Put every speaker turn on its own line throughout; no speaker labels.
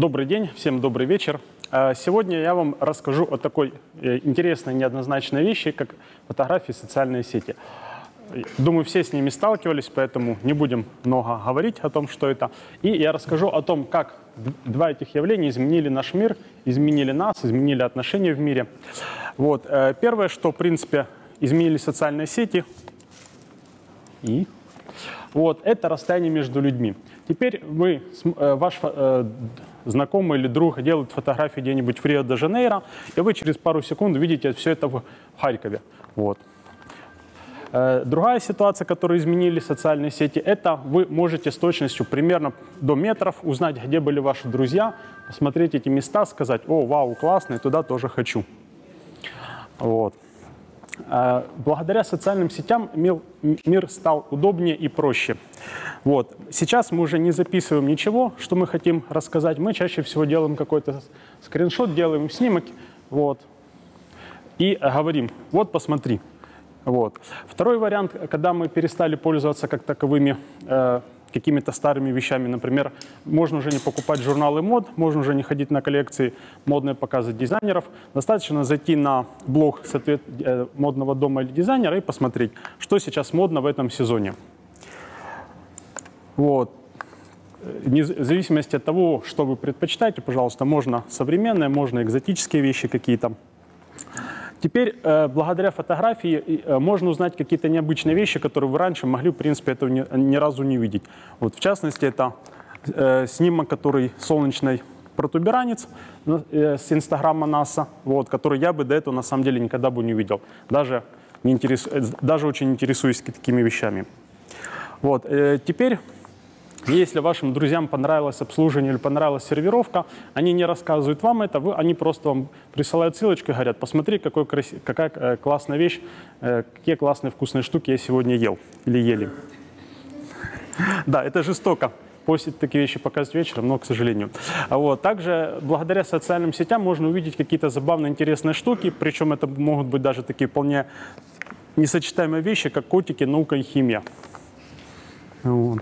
Добрый день, всем добрый вечер. Сегодня я вам расскажу о такой интересной, неоднозначной вещи, как фотографии в социальные сети. Думаю, все с ними сталкивались, поэтому не будем много говорить о том, что это. И я расскажу о том, как два этих явления изменили наш мир, изменили нас, изменили отношения в мире. Вот. Первое, что, в принципе, изменили социальные сети, это расстояние между людьми. Теперь ваш знакомый или друг делает фотографии где-нибудь в Рио-де-Жанейро, и вы через пару секунд видите все это в Харькове. Вот. Другая ситуация, которую изменили социальные сети, это вы можете с точностью примерно до метров узнать, где были ваши друзья, посмотреть эти места, сказать: «О, вау, классно, туда тоже хочу». Вот. Благодаря социальным сетям мир стал удобнее и проще. Вот. Сейчас мы уже не записываем ничего, что мы хотим рассказать. Мы чаще всего делаем какой-то скриншот, делаем снимок, вот, и говорим: «Вот, посмотри». Вот. Второй вариант, когда мы перестали пользоваться как таковыми какими-то старыми вещами, например, можно уже не покупать журналы мод, можно уже не ходить на коллекции, модные показы дизайнеров. Достаточно зайти на блог модного дома или дизайнера и посмотреть, что сейчас модно в этом сезоне. Вот. В зависимости от того, что вы предпочитаете, пожалуйста, можно современные, можно экзотические вещи какие-то. Теперь, благодаря фотографии, можно узнать какие-то необычные вещи, которые вы раньше могли, в принципе, этого ни разу не видеть. Вот, в частности, это снимок, который солнечный протуберанец с инстаграма НАСА, вот, который я бы до этого, на самом деле, никогда бы не увидел. Даже очень интересуюсь такими вещами. Вот, теперь... Если вашим друзьям понравилось обслуживание или понравилась сервировка, они не рассказывают вам это, они просто вам присылают ссылочку и говорят: посмотри, какая классная вещь, какие классные вкусные штуки я сегодня ел или ели. Да, это жестоко. Постить такие вещи показывать вечером, но, к сожалению. Вот. Также благодаря социальным сетям можно увидеть какие-то забавные, интересные штуки, причем это могут быть даже такие вполне несочетаемые вещи, как котики, наука и химия. Вот.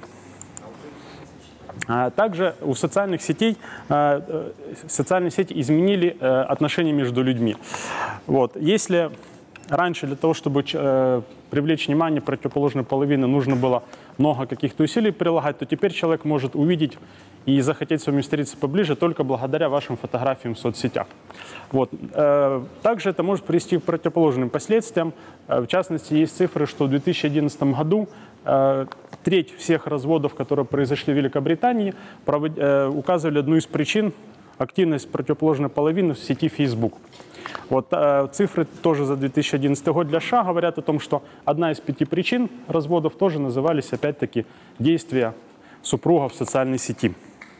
Также у социальных сетей социальные сети изменили отношения между людьми. Вот. Если раньше для того, чтобы привлечь внимание противоположной половины, нужно было много каких-то усилий прилагать, то теперь человек может увидеть и захотеть с вами встретиться поближе только благодаря вашим фотографиям в соцсетях. Вот. Также это может привести к противоположным последствиям. В частности, есть цифры, что в 2011 году треть всех разводов, которые произошли в Великобритании, указывали одну из причин — активность противоположной половины в сети Facebook. Вот, цифры тоже за 2011 год для США говорят о том, что одна из 5 причин разводов тоже назывались, опять-таки, действия супруга в социальной сети.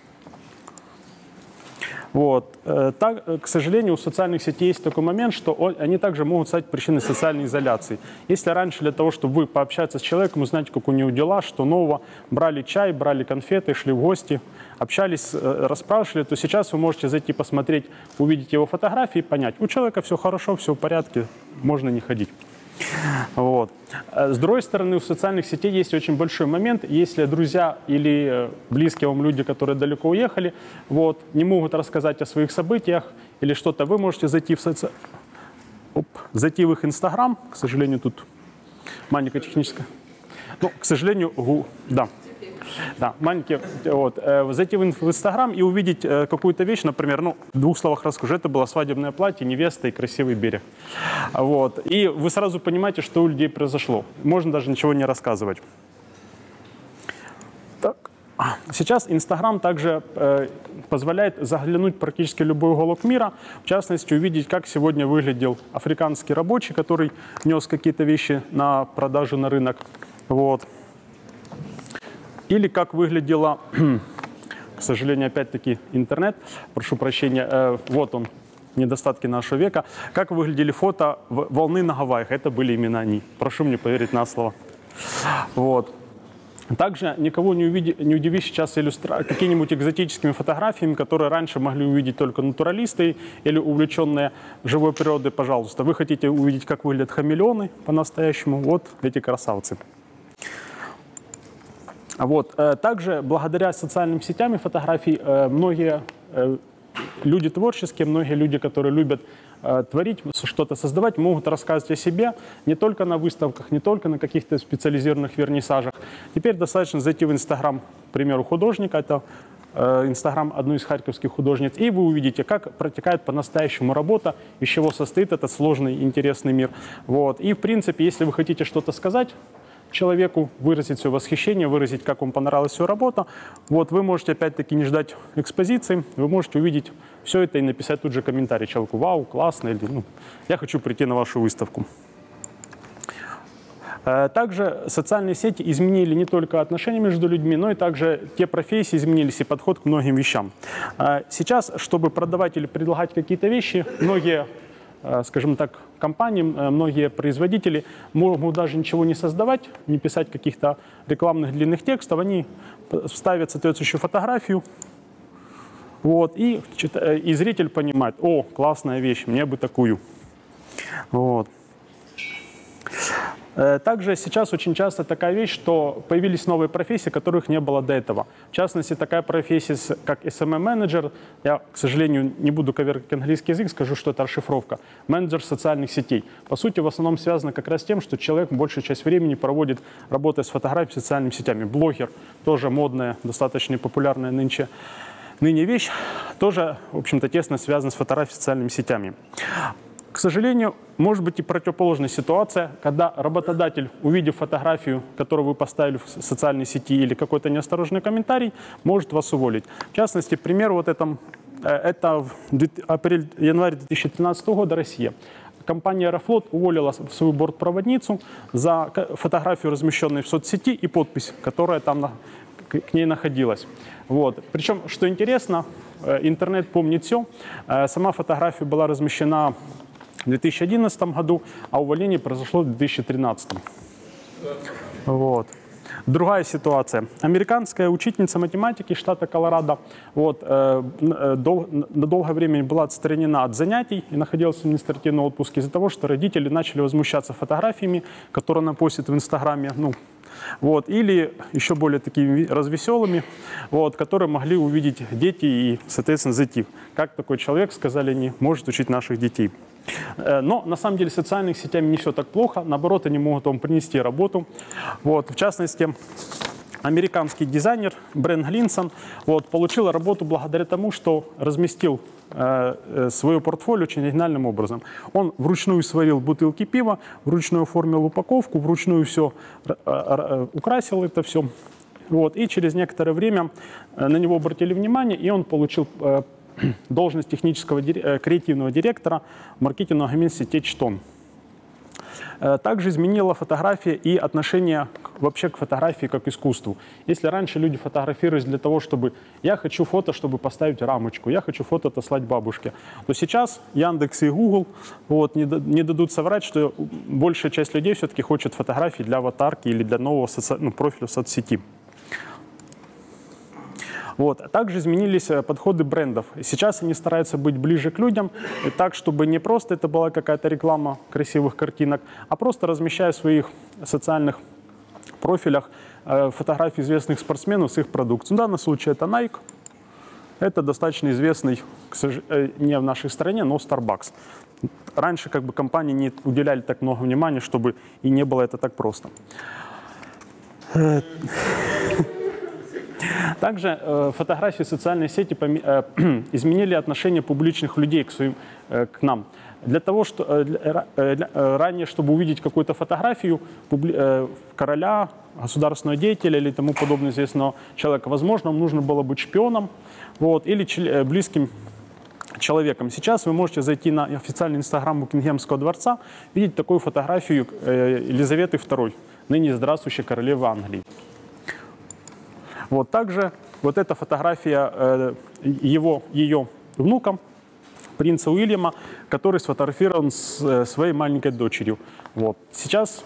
Вот. К сожалению, у социальных сетей есть такой момент, что они также могут стать причиной социальной изоляции. Если раньше для того, чтобы вы пообщаться с человеком, узнать, как у него дела, что нового, брали чай, брали конфеты, шли в гости, общались, расспрашивали, то сейчас вы можете зайти посмотреть, увидеть его фотографии и понять: у человека все хорошо, все в порядке, можно не ходить. Вот. С другой стороны, у социальных сетей есть очень большой момент. Если друзья или близкие вам люди, которые далеко уехали, вот, не могут рассказать о своих событиях или что-то, вы можете зайти в их Инстаграм. К сожалению, тут маленькая техническая. Ну, к сожалению, да. Да, маленький, вот, зайти в Инстаграм и увидеть какую-то вещь, например, в 2 словах расскажу, это было свадебное платье, невеста и красивый берег. Вот, и вы сразу понимаете, что у людей произошло. Можно даже ничего не рассказывать. Так. Сейчас Инстаграм также позволяет заглянуть практически в любой уголок мира, в частности, увидеть, как сегодня выглядел африканский рабочий, который нес какие-то вещи на продажу на рынок. Вот. Или как выглядела, к сожалению, опять-таки интернет, прошу прощения, вот он, недостатки нашего века, как выглядели фото волны на Гавайях, это были именно они, прошу мне поверить на слово. Вот. Также никого не удивишь сейчас какими-нибудь экзотическими фотографиями, которые раньше могли увидеть только натуралисты или увлеченные живой природой, пожалуйста. Вы хотите увидеть, как выглядят хамелеоны по-настоящему, вот эти красавцы. Вот. Также благодаря социальным сетям и фотографий многие люди творческие, многие люди, которые любят творить, что-то создавать, могут рассказывать о себе не только на выставках, не только на каких-то специализированных вернисажах. Теперь достаточно зайти в Инстаграм, к примеру, художника, это Инстаграм одной из харьковских художниц, и вы увидите, как протекает по-настоящему работа, из чего состоит этот сложный, интересный мир. Вот. И, в принципе, если вы хотите что-то сказать человеку, выразить свое восхищение, выразить, как вам понравилась его работа, вот, вы можете, опять-таки, не ждать экспозиции, вы можете увидеть все это и написать тут же комментарий человеку: «Вау, классно», или «Я хочу прийти на вашу выставку». Также социальные сети изменили не только отношения между людьми, но и также те профессии изменились и подход к многим вещам. Сейчас, чтобы продавать или предлагать какие-то вещи, многие, скажем так, компании, многие производители могут даже ничего не создавать, не писать каких-то рекламных длинных текстов, они ставят соответствующую фотографию, вот, и зритель понимает: «О, классная вещь, мне бы такую». Вот. Также сейчас очень часто такая вещь, что появились новые профессии, которых не было до этого. В частности, такая профессия, как SMM-менеджер. Я, к сожалению, не буду коверкать английский язык, скажу, что это расшифровка. Менеджер социальных сетей. По сути, в основном связано как раз с тем, что человек большую часть времени проводит, работая с фотографией, социальными сетями. Блогер, тоже модная, достаточно популярная ныне вещь, тоже, в общем-то, тесно связана с фотографией, социальными сетями. К сожалению, может быть и противоположная ситуация, когда работодатель, увидев фотографию, которую вы поставили в социальной сети, или какой-то неосторожный комментарий, может вас уволить. В частности, пример вот это апрель-январь 2013 года, Россия. Компания «Аэрофлот» уволила свою бортпроводницу за фотографию, размещенную в соцсети, и подпись, которая там к ней находилась. Вот. Причем, что интересно, интернет помнит все. Сама фотография была размещена в 2011 году, а увольнение произошло в 2013. Вот. Другая ситуация. Американская учительница математики штата Колорадо на долгое время была отстранена от занятий и находилась в административном отпуске из-за того, что родители начали возмущаться фотографиями, которые она постит в Инстаграме, вот, или еще более такими развеселыми, вот, которые могли увидеть дети и, соответственно, зайти. Как такой человек, сказали они, может учить наших детей. Но на самом деле с социальными сетями не все так плохо, наоборот, они могут вам принести работу. Вот, в частности, американский дизайнер Брэн Глинсон получил работу благодаря тому, что разместил свое портфолио очень оригинальным образом. Он вручную сварил бутылки пива, вручную оформил упаковку, вручную все украсил это все. Вот, и через некоторое время на него обратили внимание, и он получил должность технического креативного директора маркетингового агентства Techstone. Также изменила фотография и отношение вообще к фотографии как к искусству. Если раньше люди фотографировались для того, чтобы я хочу фото, чтобы поставить рамочку, я хочу фото отослать бабушке, то сейчас Яндекс и Google не дадут соврать, что большая часть людей все-таки хочет фотографии для аватарки или для нового профиля в соцсети. Вот. Также изменились подходы брендов. Сейчас они стараются быть ближе к людям, и так, чтобы не просто это была какая-то реклама красивых картинок, а просто размещая в своих социальных профилях фотографии известных спортсменов с их продукцией. В данном случае это Nike. Это достаточно известный, не в нашей стране, но Starbucks. Раньше компании не уделяли так много внимания, чтобы и не было это так просто. Также фотографии, социальные сети изменили отношение публичных людей к нам. Для того, что ранее, чтобы увидеть какую-то фотографию короля, государственного деятеля или тому подобное известного человека, возможно, нужно было быть шпионом или близким человеком. Сейчас вы можете зайти на официальный инстаграм Букингемского дворца, видеть такую фотографию Елизаветы II, ныне здравствующей королевы Англии. Также эта фотография ее внуком, принца Уильяма, который сфотографирован с своей маленькой дочерью. Сейчас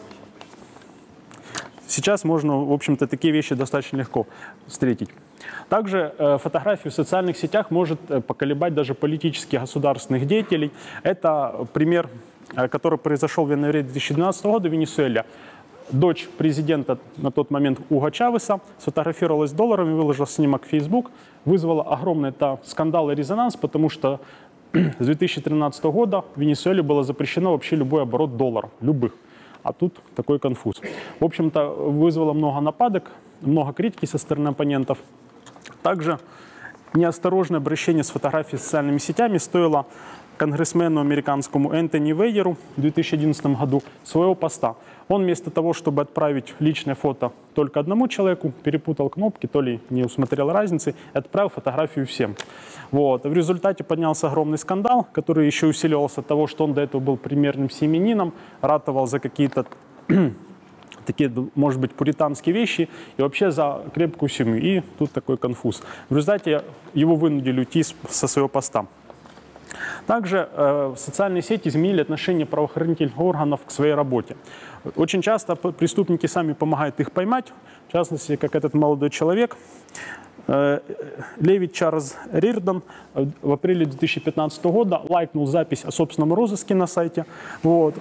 можно, в общем-то, такие вещи достаточно легко встретить. Также фотографию в социальных сетях может поколебать даже политических государственных деятелей. Это пример, который произошел в январе 2012 года в Венесуэле. дочь президента на тот момент Уго Чавеса сфотографировалась с долларами, выложила снимок в Facebook, вызвала огромный скандал и резонанс, потому что с 2013 года в Венесуэле было запрещено вообще любой оборот долларов, любых. А тут такой конфуз. В общем-то, вызвало много нападок, много критики со стороны оппонентов. Также неосторожное обращение с фотографией с социальными сетями стоило конгрессмену американскому Энтони Вейеру в 2011 году своего поста. Он вместо того, чтобы отправить личное фото только одному человеку, перепутал кнопки, то ли не усмотрел разницы, и отправил фотографию всем. Вот. В результате поднялся огромный скандал, который еще усиливался от того, что он до этого был примерным семьянином, ратовал за какие-то такие, может быть, пуританские вещи и вообще за крепкую семью. И тут такой конфуз. В результате его вынудили уйти со своего поста. Также социальные сети изменили отношение правоохранительных органов к своей работе. Очень часто преступники сами помогают их поймать, в частности, как этот молодой человек, Левит Чарльз Рирдон, в апреле 2015 года лайкнул запись о собственном розыске на сайте. Вот.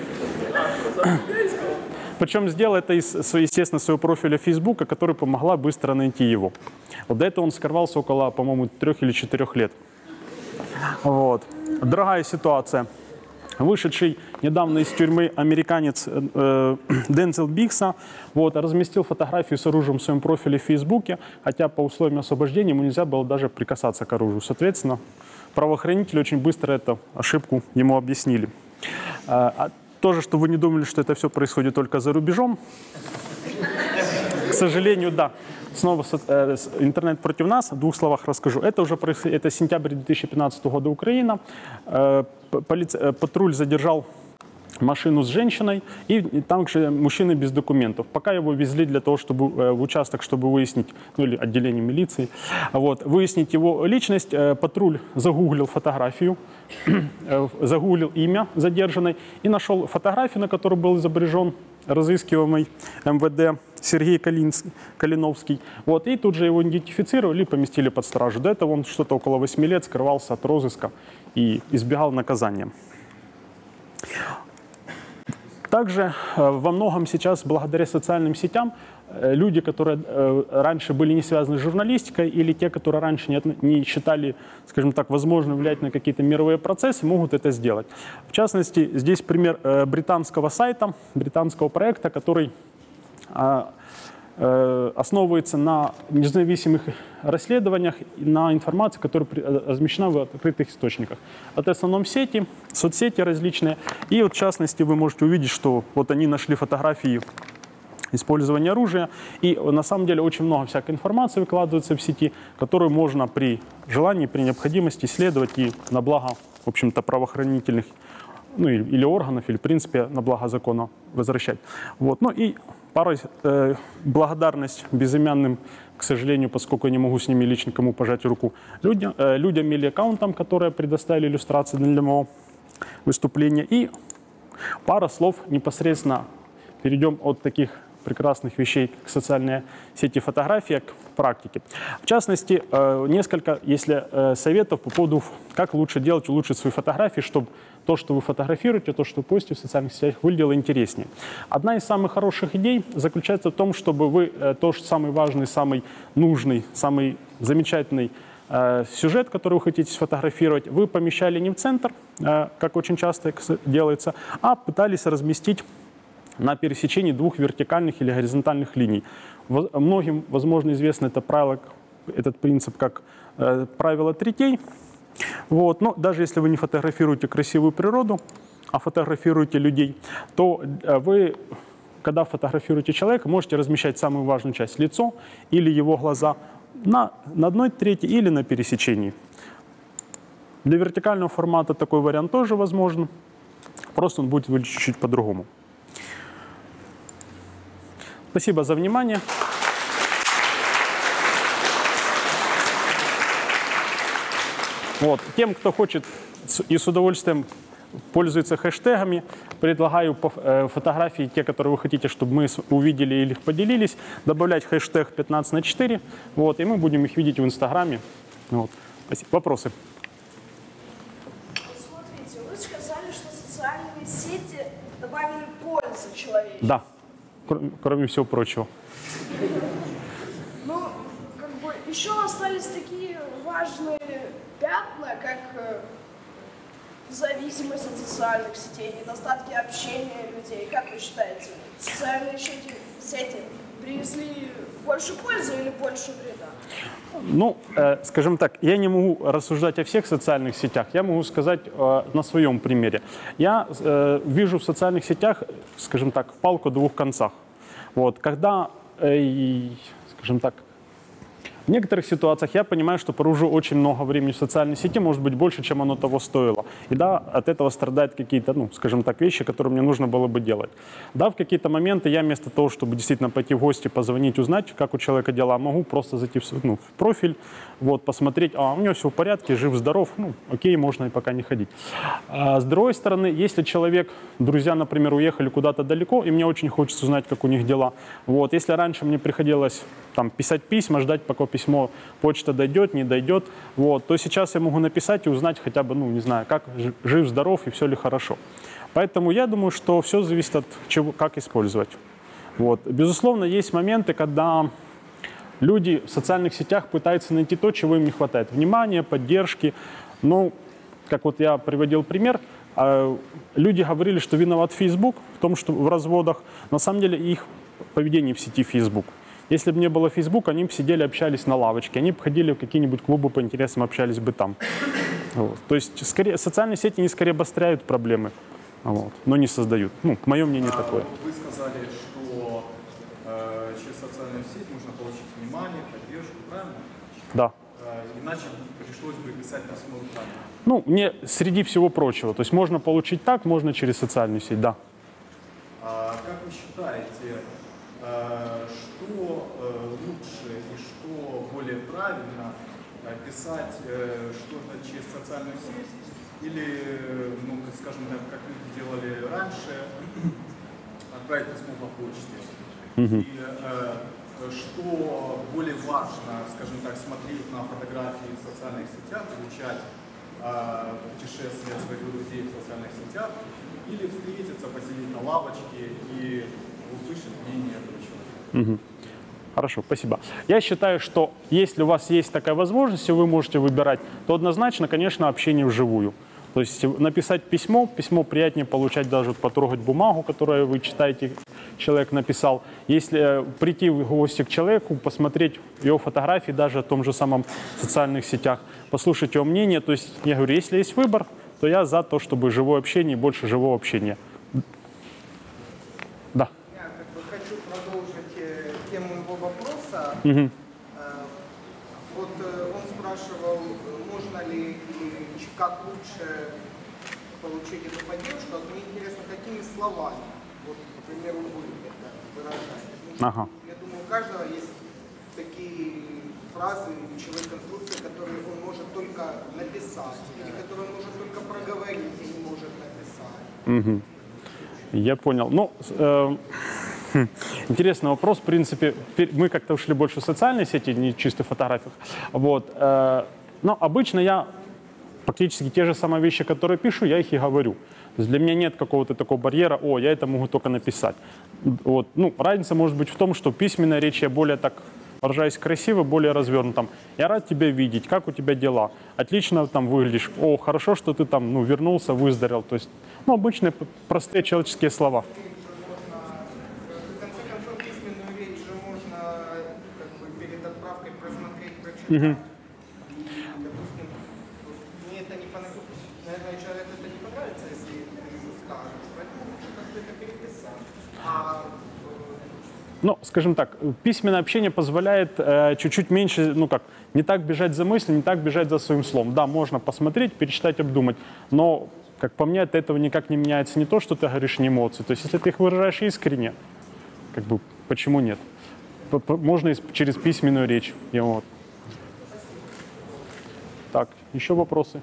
Причем сделал это естественно, своего профиля Фейсбука, который помогла быстро найти его. Вот до этого он скрывался около, по-моему, 3 или 4 лет. Вот. Дорогая ситуация. Вышедший недавно из тюрьмы американец Дензел Бикса разместил фотографию с оружием в своем профиле в Фейсбуке, хотя по условиям освобождения ему нельзя было даже прикасаться к оружию. Соответственно, правоохранители очень быстро эту ошибку ему объяснили. Тоже, чтобы вы не думали, что это все происходит только за рубежом. К сожалению, да. Снова интернет против нас. В 2 словах расскажу. Это сентябрь 2015 года Украина. Патруль задержал машину с женщиной и также мужчины без документов. Пока его везли для того, чтобы в участок, чтобы выяснить, ну или отделение милиции, выяснить его личность, патруль загуглил фотографию, загуглил имя задержанной и нашел фотографию, на которой был изображен разыскиваемый МВД Сергей Калиновский. И тут же его идентифицировали и поместили под стражу. До этого он что-то около 8 лет скрывался от розыска и избегал наказания. Также во многом сейчас, благодаря социальным сетям, люди, которые раньше были не связаны с журналистикой, или те, которые раньше не считали, скажем так, возможным влиять на какие-то мировые процессы, могут это сделать. В частности, здесь пример британского сайта, британского проекта, который основывается на независимых расследованиях, на информации, которая размещена в открытых источниках. Это в основном сети, соцсети различные. И в частности вы можете увидеть, что они нашли фотографии использования оружия. И на самом деле очень много всякой информации выкладывается в сети, которую можно при желании, при необходимости исследовать и на благо, в общем-то, правоохранительных, или органов, или в принципе на благо закона возвращать. И благодарность безымянным, к сожалению, поскольку я не могу с ними лично кому пожать руку, людям или аккаунтам, которые предоставили иллюстрации для моего выступления. И пара слов непосредственно перейдем от таких прекрасных вещей, как социальные сети, фотографии, к практике. В частности, несколько, советов по поводу, как лучше делать, улучшить свои фотографии, чтобы то, что вы фотографируете, то, что постите в социальных сетях, выглядело интереснее. Одна из самых хороших идей заключается в том, чтобы вы самый важный, самый нужный, самый замечательный сюжет, который вы хотите сфотографировать, вы помещали не в центр, как очень часто делается, а пытались разместить на пересечении 2 вертикальных или горизонтальных линий. Многим, возможно, известно этот принцип как правило третей. Но даже если вы не фотографируете красивую природу, а фотографируете людей, то вы, когда фотографируете человека, можете размещать самую важную часть, лицо или его глаза, на 1/3 или на пересечении. Для вертикального формата такой вариант тоже возможен, просто он будет выглядеть чуть-чуть по-другому. Спасибо за внимание. Тем, кто хочет и с удовольствием пользуется хэштегами, предлагаю фотографии, те, которые вы хотите, чтобы мы увидели или их поделились, добавлять хэштег 15×4, и мы будем их видеть в Инстаграме. Спасибо. Вопросы?
Смотрите, вы сказали, что социальные сети добавили пользу человечеству.
Да. кроме всего прочего.
Ну, как бы еще остались такие важные пятна, как зависимость от социальных сетей, недостатки общения людей. Как вы считаете, социальные сети принесли больше пользы или больше вреда?
Ну, скажем так, я не могу рассуждать о всех социальных сетях, я могу сказать на своем примере. Я вижу в социальных сетях, скажем так, палку о двух концах. Вот, когда, скажем так, в некоторых ситуациях я понимаю, что провожу очень много времени в социальной сети, может быть, больше, чем оно того стоило. И да, от этого страдают какие-то, ну, скажем так, вещи, которые мне нужно было бы делать. Да, в какие-то моменты я вместо того, чтобы действительно пойти в гости, позвонить, узнать, как у человека дела, могу просто зайти в профиль, вот, посмотреть, у него все в порядке, жив-здоров, ну, окей, можно и пока не ходить. А с другой стороны, если человек, друзья, например, уехали куда-то далеко, и мне очень хочется узнать, как у них дела, вот, если раньше мне приходилось там писать письма, ждать, пока письмо, почта дойдет, не дойдет, вот, то сейчас я могу написать и узнать хотя бы, ну, не знаю, как жив, здоров и все ли хорошо. Поэтому я думаю, что все зависит от чего, как использовать. Вот. Безусловно, есть моменты, когда люди в социальных сетях пытаются найти то, чего им не хватает. Внимания, поддержки. Ну, как вот я приводил пример, люди говорили, что виноват Facebook в том, что в разводах. На самом деле их поведение в сети Facebook. Если бы не было Facebook, они бы сидели, общались на лавочке, они бы ходили в какие-нибудь клубы по интересам, общались бы там. Вот. То есть скорее, социальные сети не скорее обостряют проблемы, вот, но не создают. Ну, мое мнение такое.
Вы сказали, что через социальную сеть можно получить внимание, поддержку, правильно?
Да.
Иначе пришлось бы писать письмо руками.
Ну, не среди всего прочего. То есть можно получить так, можно через социальную сеть, да.
Как вы считаете, что лучше и что более правильно писать что-то через социальную сеть или, ну, скажем так, как люди делали раньше, отправить письмо по почте? И что более важно, скажем так, смотреть на фотографии в социальных сетях, изучать путешествия своих друзей в социальных сетях, или встретиться, посидеть на лавочке и услышать мнение этого человека?
Хорошо, спасибо. Я считаю, что если у вас есть такая возможность, и вы можете выбирать, то однозначно, конечно, общение вживую. То есть написать письмо приятнее получать, даже потрогать бумагу, которую вы читаете, человек написал. Если прийти в гости к человеку, посмотреть его фотографии, даже в том же самом социальных сетях, послушать его мнение. То есть я говорю, если есть выбор, то я за то, чтобы живое общение, больше живого общения. Да.
Я хочу продолжить тему его вопроса. Вот он спрашивал, можно ли и как лучше получить эту поддержку. Вот мне интересно, какими словами, вот, к примеру, вы это выражаете. Я думаю, у каждого есть такие фразы, человек-конструкции, которые он может только написать, или которые он может только проговорить и не может написать.
Я понял. Ну, интересный вопрос. В принципе, мы как-то ушли больше в социальные сети, не чисто в фотографиях. Вот. Но обычно я практически те же самые вещи, которые пишу, я их и говорю. То есть для меня нет какого-то такого барьера, я это могу только написать. Вот. Ну, разница может быть в том, что письменная речь я более так выражаюсь красиво, более развернуто. Я рад тебя видеть, как у тебя дела? Отлично там выглядишь. Хорошо, что ты там, ну, вернулся, выздоровел. То есть, ну, обычные простые человеческие слова.
В конце концов, письменную речь же можно как бы перед отправкой просмотреть, прочитать. Допустим, мне это не понравится, наверное, человеку это не понравится, если ты ему скажешь, поэтому лучше как-то это переписать.
Ну, скажем так, письменное общение позволяет чуть-чуть меньше, ну как, не так бежать за мыслью, не так бежать за своим словом. Да, можно посмотреть, перечитать, обдумать, но, как по мне, от этого никак не меняется не то, что ты говоришь, не эмоции. То есть, если ты их выражаешь искренне, как бы, почему нет? Можно через письменную речь. И вот. Так, еще вопросы?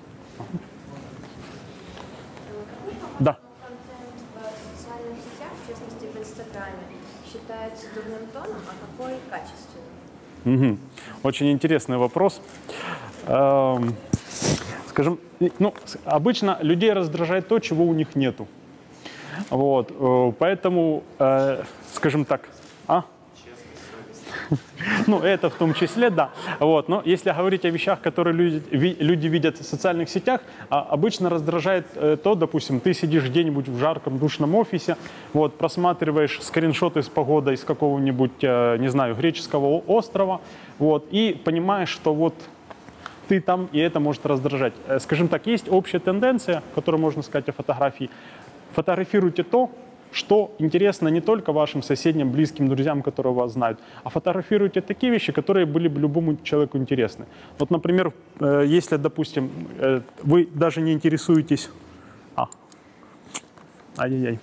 Да.
Контент в социальных сетях, в частности в Инстаграме, считается дурным тоном, а какой качественным?
Очень интересный вопрос. Скажем, ну, обычно людей раздражает то, чего у них нету. Вот, поэтому, скажем так, ну, это в том числе, да. Вот. Но если говорить о вещах, которые люди видят в социальных сетях, обычно раздражает то, допустим, ты сидишь где-нибудь в жарком душном офисе, вот, просматриваешь скриншоты с погодой с какого-нибудь, не знаю, греческого острова, вот, и понимаешь, что вот ты там, и это может раздражать. Скажем так, есть общая тенденция, которую можно сказать о фотографии. Фотографируйте то, что интересно не только вашим соседям, близким, друзьям, которые вас знают, а фотографируйте такие вещи, которые были бы любому человеку интересны. Вот, например, если, допустим, вы даже не интересуетесь... Ай-яй-яй.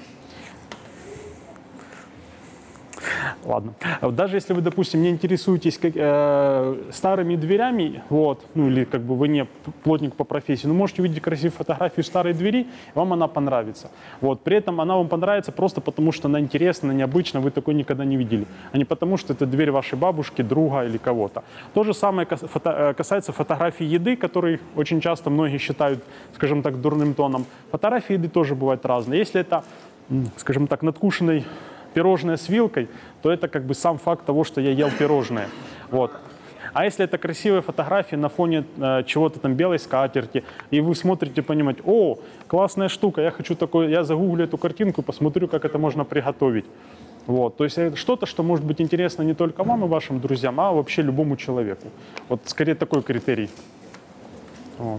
Ладно. Даже если вы, допустим, не интересуетесь старыми дверями, вот, ну или как бы вы не плотник по профессии, но можете увидеть красивую фотографию старой двери, и вам она понравится. Вот. При этом она вам понравится просто потому, что она интересна, необычна, вы такой никогда не видели, а не потому, что это дверь вашей бабушки, друга или кого-то. То же самое касается фотографий еды, которые очень часто многие считают, скажем так, дурным тоном. Фотографии еды тоже бывают разные. Если это, скажем так, надкушенный пирожное с вилкой, то это как бы сам факт того, что я ел пирожное. Вот. А если это красивая фотография на фоне чего-то там белой скатерти, и вы смотрите, понимаете, о, классная штука, я хочу такое, я загуглю эту картинку и посмотрю, как это можно приготовить. Вот. То есть это что-то, что может быть интересно не только вам и вашим друзьям, а вообще любому человеку. Вот скорее такой критерий. Вот.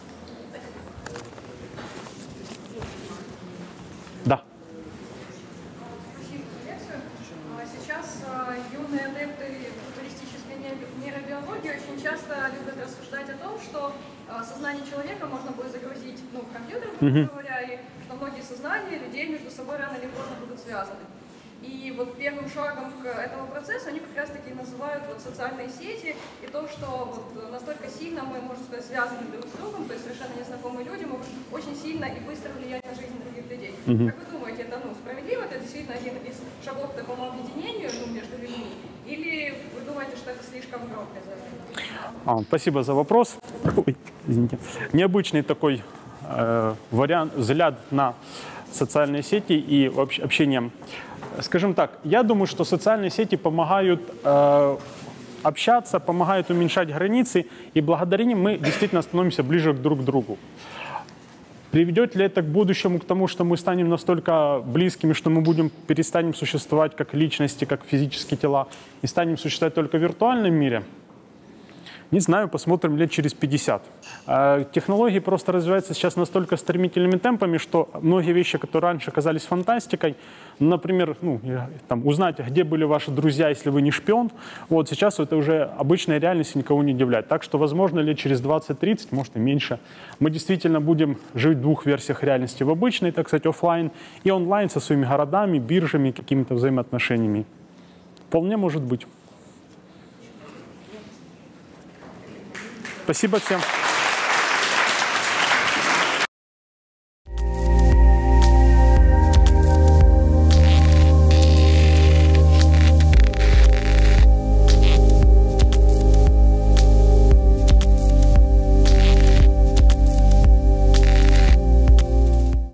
Да.
Юные адепты футуристической нейробиологии очень часто любят рассуждать о том, что сознание человека можно будет загрузить в компьютер, грубо говоря, и что многие сознания людей между собой рано или поздно будут связаны. И вот первым шагом к этому процессу они как раз таки называют вот социальные сети и то, что вот настолько сильно мы, можно сказать, связаны друг с другом, то есть совершенно незнакомые люди могут очень сильно и быстро влиять на жизнь других людей. Как вы думаете, это справедливо? Это действительно один из шагов к такому объединению между людьми? Или вы думаете, что это слишком громко?
Спасибо за вопрос. Ой, извините. Необычный такой вариант, взгляд на социальные сети и общение. Скажем так, я думаю, что социальные сети помогают общаться, помогают уменьшать границы, и благодаря ним мы действительно становимся ближе друг к другу. Приведет ли это к будущему, к тому, что мы станем настолько близкими, что мы перестанем существовать как личности, как физические тела, и станем существовать только в виртуальном мире? Не знаю, посмотрим лет через 50. Технологии просто развиваются сейчас настолько стремительными темпами, что многие вещи, которые раньше казались фантастикой, например, узнать, где были ваши друзья, если вы не шпион, вот сейчас это уже обычная реальность и никого не удивляет. Так что, возможно, лет через 20-30, может и меньше, мы действительно будем жить в двух версиях реальности. В обычной, так сказать, офлайн и онлайн со своими городами, биржами, какими-то взаимоотношениями. Вполне может быть. Спасибо всем.